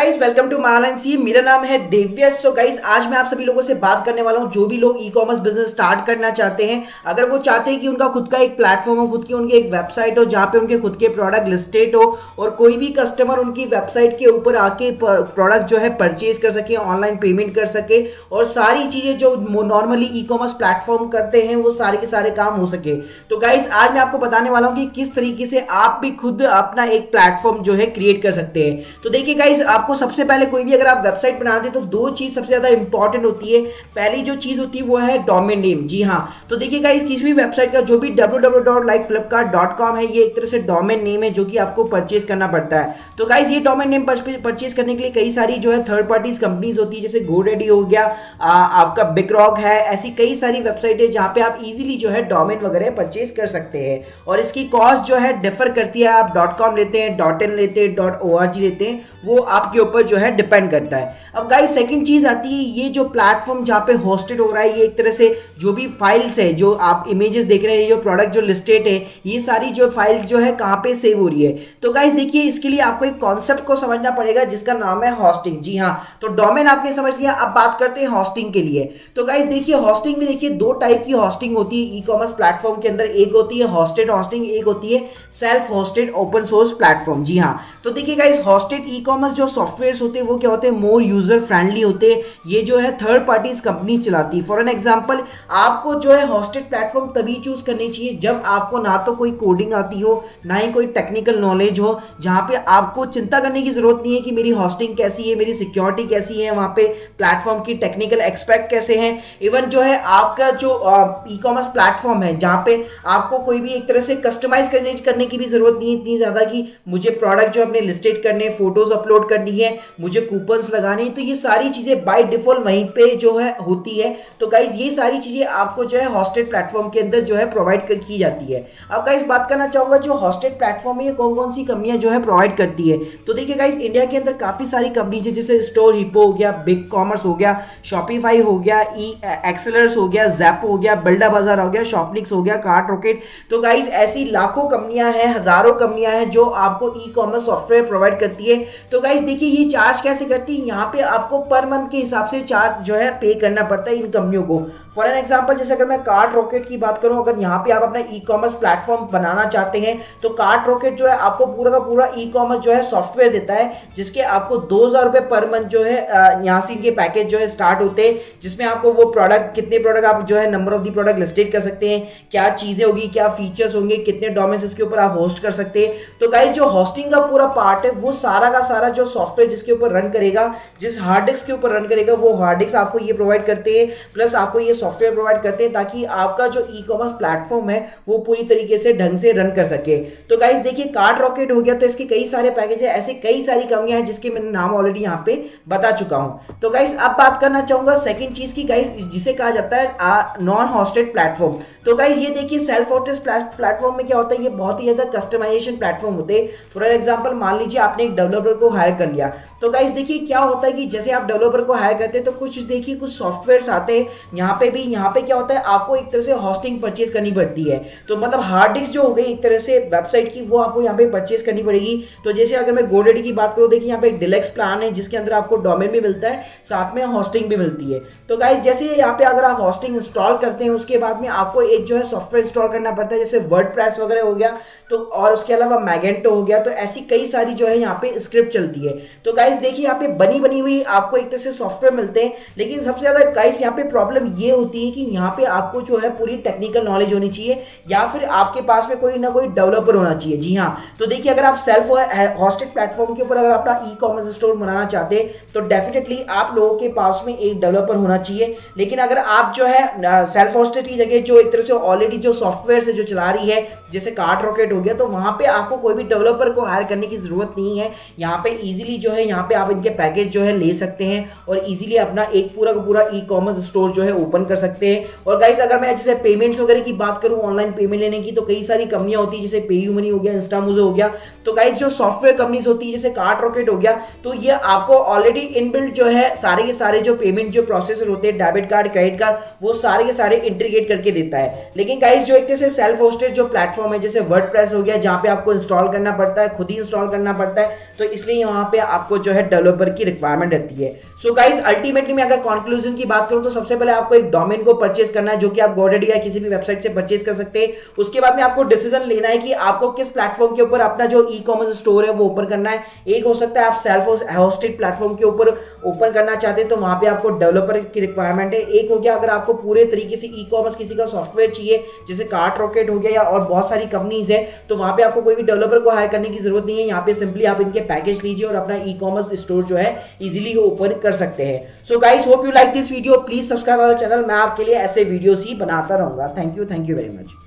Guys welcome to मालन सी। मेरा नाम है देव्य। सो गाइस आज मैं आप सभी लोगों से बात करने वाला हूं जो भी लोग ई कॉमर्स बिजनेस स्टार्ट करना चाहते हैं। अगर वो चाहते हैं कि उनका खुद का एक प्लेटफॉर्म हो, खुद की उनकी एक वेबसाइट हो जहां पे उनके खुद के प्रोडक्ट लिस्टेड हो और कोई भी कस्टमर उनकी वेबसाइट के ऊपर आके प्रोडक्ट जो है परचेज कर सके, ऑनलाइन पेमेंट कर सके और सारी चीजें जो नॉर्मली ई कॉमर्स प्लेटफॉर्म करते हैं वो सारे के सारे काम हो सके। तो गाइस आज मैं आपको बताने वाला हूं कि किस तरीके से आप भी खुद अपना एक प्लेटफॉर्म जो है क्रिएट कर सकते हैं। तो देखिए गाइस, आपको सबसे पहले कोई भी अगर आप वेबसाइट बनाते हैं तो दो चीज सबसे ज्यादा इंपॉर्टेंट होती है। पहली जो चीज होती है वो है डोमेन नेम। जी हाँ, तो देखिए गाइस किसी भी वेबसाइट का जो भी www.likeflipkart.com है ये एक तरह से डोमेन नेम है जो कि आपको परचेज करना पड़ता है। तो गाइस ये डोमेन नेम परचेज करने के लिए कई सारी जो है थर्ड पार्टीज कंपनीज होती है, जैसे GoDaddy हो गया, आपका बिगरॉक है, ऐसी कई सारी वेबसाइट है जहां पे आप इजीली जो है डोमेन वगैरह परचेज कर सकते हैं। और इसकी कॉस्ट जो है डिफर करती है, आप .com लेते हैं, .in लेते हैं, .org लेते हैं, वो आपके ऊपर जो है डिपेंड करता है। अब गाइस सेकंड चीज आती है, ये जो प्लेटफॉर्म जहां पे होस्टेड हो रहा है ये एक तरह से जो भी फाइल्स है, जो आप इमेजेस देख रहे हैं, जो प्रोडक्ट जो लिस्टेड है, ये सारी जो फाइल्स जो है कहां पे सेव हो रही है। तो गाइस देखिए इसके लिए आपको एक कॉन्सेप्ट को समझना पड़ेगा जिसका नाम है होस्टिंग। जी हाँ, तो डोमेन आपने समझ लिया, अब बात करते हैं होस्टिंग के लिए। तो गाइस देखिए होस्टिंग में देखिए दो टाइप की होस्टिंग होती है ई कॉमर्स प्लेटफॉर्म के अंदर। एक होती है होस्टेड होस्टिंग, एक होती है self hosted open source platform. जी हाँ, तो देखिए गाइस होस्टेड ई कॉमर्स जो सॉफ्टवेयर होते हैं वो क्या होते हैं, मोर यूजर फ्रेंडली होते हैं। ये जो है थर्ड पार्टीज कंपनी चलाती है। फॉर एन एग्जांपल, आपको जो है होस्टेड प्लेटफॉर्म तभी चूज करनी चाहिए जब आपको ना तो कोई कोडिंग आती हो, ना ही कोई टेक्निकल नॉलेज हो, जहां पे आपको चिंता करने की जरूरत नहीं है कि मेरी होस्टिंग कैसी है, मेरी सिक्योरिटी कैसी है, वहां पे प्लेटफॉर्म की टेक्निकल एक्सपेक्ट कैसे हैं। इवन जो है आपका जो ई कॉमर्स प्लेटफॉर्म है जहां पे आपको कोई भी एक तरह से कस्टमाइज करने की भी जरूरत नहीं है इतनी ज्यादा कि मुझे प्रोडक्ट जो अपने लिस्टेड करने, फोटोज अपलोड करनी है, मुझे कूपन्स लगाने, तो ये सारी चीजें बाय डिफॉल्ट वहीं पे जो है होती है। तो गाइस ये सारी चीजें आपको जो है होस्टेड प्लेटफॉर्म के अंदर जो है प्रोवाइड की जाती है। अब गाइस बात करना चाहूंगा जो होस्टेड प्लेटफॉर्म है ये कौन कौन सी कंपनियां जो है प्रोवाइड करती है। तो देखिए गाइस इंडिया के अंदर काफी सारी कंपनीज है, जैसे स्टोर हिपो हो गया, बिग कॉमर्स हो गया, शॉपिफाई हो गया, एक्सेलर्स हो गया, ज़ैप हो गया, बिल्डा बाजार हो गया, शॉपनिक्स हो गया, कार्ट रॉकेट। तो गाइस ऐसी लाखों कंपनियां हैं, हजारों कंपनियां हैं जो आपको ई कॉमर्स सॉफ्टवेयर प्रोवाइड करती है। तो गाइस देखिए ये चार्ज कैसे करती है, यहाँ पे आपको पर मंथ के हिसाब से चार्ज जो है पे करना पड़ता है इन कंपनियों को। फॉर एन एग्जांपल, जैसे अगर मैं कार्ट रॉकेट की बात करूं, अगर यहाँ पे आप अपना ई कॉमर्स प्लेटफॉर्म बनाना चाहते हैं तो कार्ट रॉकेट जो है आपको पूरा का पूरा ई कॉमर्स जो है सॉफ्टवेयर देता है, जिसके आपको 2000 रुपए पर मंथ जो है यहाँ से इनके पैकेज जो है स्टार्ट होते हैं, जिसमें आपको वो प्रोडक्ट, कितने प्रोडक्ट आप जो है number of the product listed कर सकते हैं, क्या चीजें होगी, क्या फीचर्स होंगे, कितने डोमेन्स इसके ऊपर आप होस्ट कर सकते हैं। तो गाइस जो होस्टिंग का पूरा पार्ट है वो सारा का सारा जो सॉफ्टवेयर जिसके ऊपर रन करेगा, जिस हार्ड डिस्क के ऊपर रन करेगा, वो हार्ड डिस्क आपको ये प्रोवाइड करते हैं, प्लस आपको ये सॉफ्टवेयर प्रोवाइड करते हैं ताकि आपका जो ई कॉमर्स प्लेटफॉर्म है वो पूरी तरीके से ढंग से रन कर सके। तो गाइस देखिए कार्ट रॉकेट हो गया, तो इसके कई सारे पैकेज है, ऐसे कई सारी कंपनियां हैं जिसके मैंने नाम ऑलरेडी यहाँ पे बता चुका हूं। तो गाइस अब बात करना चाहूंगा सेकंड चीज की, गाइस जिसे कहा जाता है नॉन होस्टेड प्लेटफॉर्म। तो गाइस ये देखिए सेल्फ होस्टेड प्लेटफॉर्म में क्या होता है, ये बहुत ही ज्यादा कस्टमाइजेशन प्लेटफॉर्म होते हैं। फॉर एग्जांपल मान लीजिए आपने एक डेवलपर को हायर कर लिया, तो गाइस देखिए क्या होता है कि जैसे आप डेवलपर को हायर करते हैं तो कुछ देखिए कुछ सॉफ्टवेयर्स आते हैं, यहाँ पे क्या होता है आपको एक तरह से होस्टिंग परचेज करनी पड़ती है। तो मतलब हार्ड डिस्क जो हो गई एक तरह से वेबसाइट की, वो आपको यहाँ पे परचेज करनी पड़ेगी। तो जैसे अगर मैं GoDaddy की बात करूँ, देखिए यहाँ पे एक डिलक्स प्लान है जिसके अंदर आपको डोमेन भी मिलता है, साथ में होस्टिंग भी मिलती है। तो गाइस जैसे यहाँ पे अगर आप होस्टिंग इंस्टॉल करते हैं उसके बाद में आपको एक जो है सॉफ्टवेयर इंस्टॉल करना पड़ता है, जैसे वर्डप्रेस वगैरह हो गया, तो और उसके अलावा मैगेंटो हो गया। तो ऐसी कई सारी जो है यहाँ पे स्क्रिप्ट चलती है। तो गाइस देखिए यहाँ पे बनी हुई आपको एक तरह से सॉफ्टवेयर मिलते हैं, लेकिन सबसे ज्यादा गाइस यहाँ पे प्रॉब्लम ये होती है कि यहाँ पे आपको जो है पूरी टेक्निकल नॉलेज होनी चाहिए या फिर आपके पास में कोई ना कोई डेवलपर होना चाहिए। जी हाँ, तो देखिए अगर आप सेल्फ होस्टेड प्लेटफॉर्म के ऊपर अगर अपना ई कॉमर्स स्टोर बनाना चाहते हैं तो डेफिनेटली आप लोगों के पास में एक डेवलपर होना चाहिए। लेकिन अगर आप जो है सेल्फ होस्टेड की जगह जो एक तरह से ऑलरेडी जो सॉफ्टवेयर से जो चला रही है, जैसे कार्ट रॉकेट हो गया, तो वहां पे आपको कोई भी डेवलपर को हायर करने की जरूरत नहीं है। यहाँ पे इजीली जो है यहाँ पे आप इनके पैकेज जो है ले सकते हैं और इजीली अपना एक पूरा का पूरा ई कॉमर्स स्टोर जो है ओपन कर सकते हैं। और गाइस अगर मैं जैसे पेमेंट्स वगैरह की बात करूं, ऑनलाइन पेमेंट लेने की, तो कई सारी कंपनियां होती है, जैसे पेयू मनी हो गया, इंस्टामोजो हो गया। तो गाइस जो सॉफ्टवेयर कंपनीज होती है जैसे कार्ट रॉकेट हो गया, तो ये आपको ऑलरेडी इनबिल्ट जो है सारे के सारे जो पेमेंट जो प्रोसेसर होते हैं, डेबिट कार्ड, क्रेडिट कार्ड, वो सारे के सारे इंटीग्रेट करके देता है। है। लेकिन गाइस जो एक तरह से सेल्फ होस्टेड जो प्लेटफॉर्म है जैसे वर्डप्रेस हो गया, जहाँ पे आपको इंस्टॉल करना पड़ता है, खुद ही इंस्टॉल करना पड़ता है, तो इसलिए वहाँ पे आपको जो है डेवलपर की रिक्वायरमेंट रहती है। सो गाइस अल्टीमेटली मैं अगर कंक्लूजन की बात करूँ तो सबसे पहले आपको एक डोमेन को परचेज करना है, जो कि आप गोडेडी या किसी भी वेबसाइट से परचेज कर सकते हैं। उसके बाद में आपको डिसीजन लेना है कि आपको किस प्लेटफॉर्म के ऊपर अपना जो ई कॉमर्स स्टोर है वो ओपन करना है। एक हो सकता है आप सेल्फ होस्टेड प्लेटफॉर्म के ऊपर ओपन करना चाहते हैं, तो वहां पे आपको डेवलपर की रिक्वायरमेंट है। एक हो गया अगर आपको पूरे तरीके से ई कॉमर्स किसी का सॉफ्टवेयर चाहिए, जैसे कार्ट रॉकेट हो गया या और बहुत सारी कंपनीज है, तो वहां पे आपको कोई भी डेवलपर को हायर करने की जरूरत नहीं है। यहाँ पे सिंपली आप इनके पैकेज लीजिए और अपना ई कॉमर्स स्टोर जो है इजीली ओपन कर सकते हैं। So guys hope you like this video, please subscribe our channel, मैं आपके लिए ऐसे वीडियोस ही बनाता रहूंगा। Thank you very much.